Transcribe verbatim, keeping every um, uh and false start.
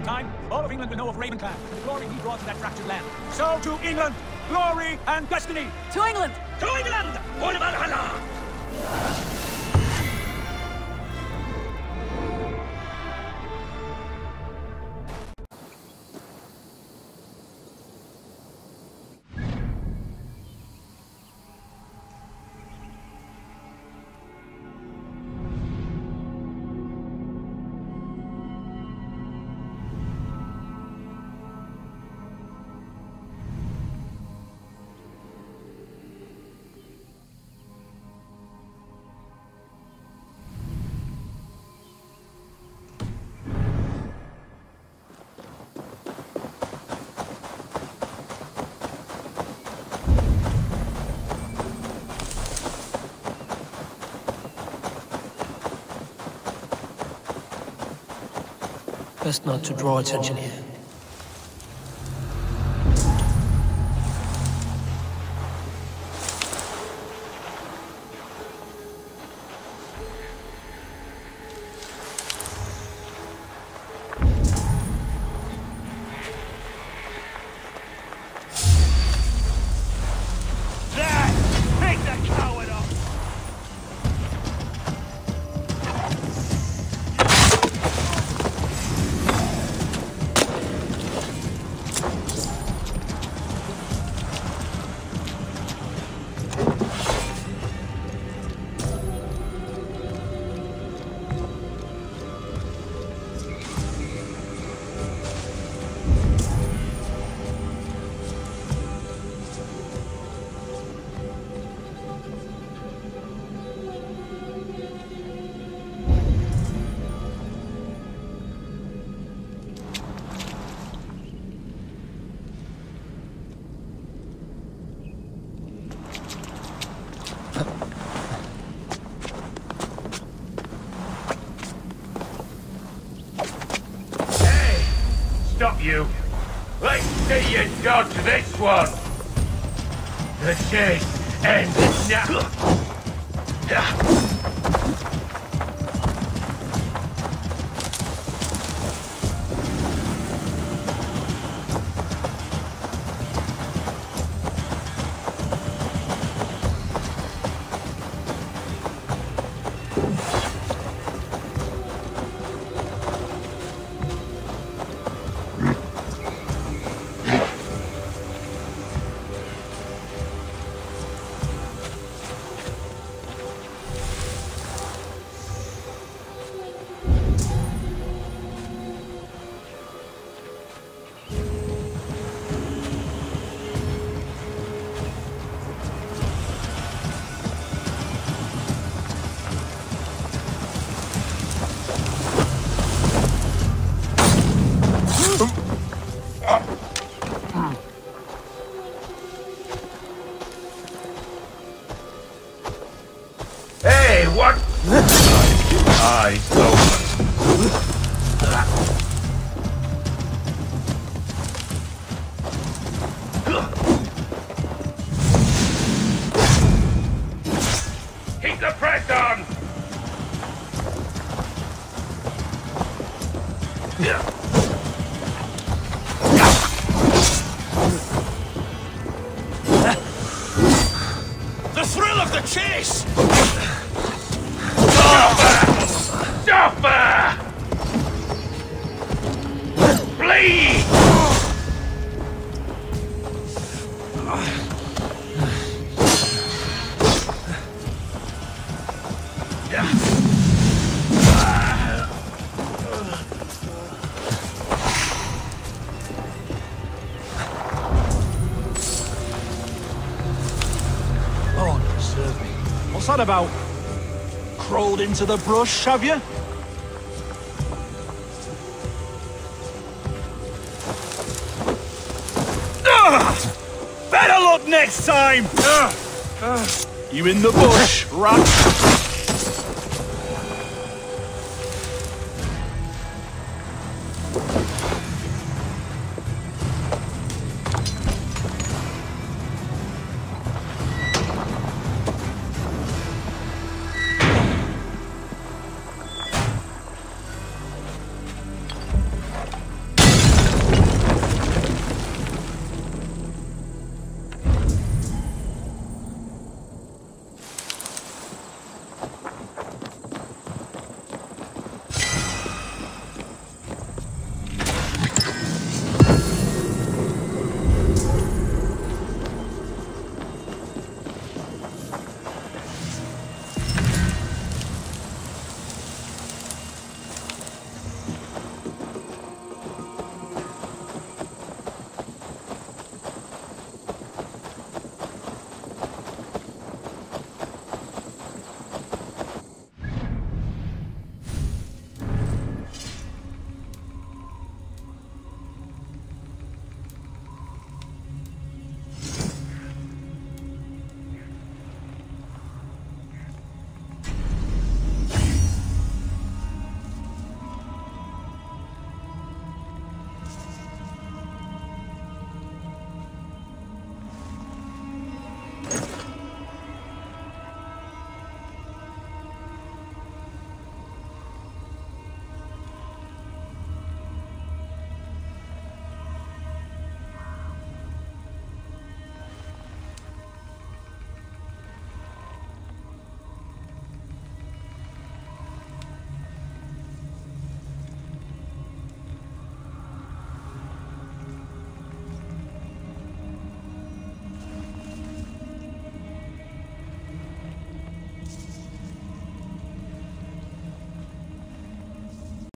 time, all of England will know of Ravenclan, the glory he brought to that fractured land. So to England, glory and destiny! To England! To England! For Valhalla! Best not to draw attention here. Stop you! Let's see you dodge this one! The chase ends now! Hey, what? Eyes open. Keep the press on! The thrill of the chase! Stop her! Bleed! Oh, serve me. What's that about? Crawled into the brush, have you? Better luck next time! You in the bush, rat?